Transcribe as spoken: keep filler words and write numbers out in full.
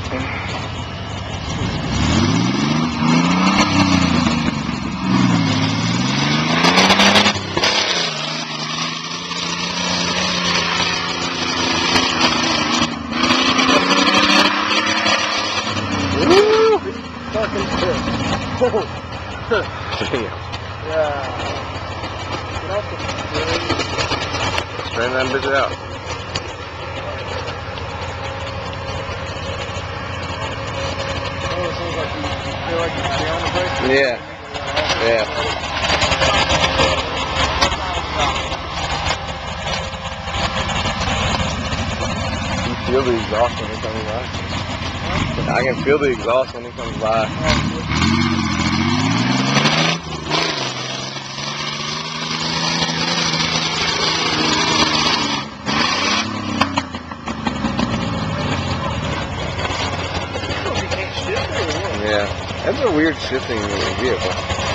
Damn. Yeah. Get off the screen. Straighten that bitch out. Oh, it sounds like you, you feel like you're down the brake. Yeah. Yeah. You feel the exhaust when it comes by. I can feel the exhaust when it comes by. Yeah, that's a weird shifting in the vehicle.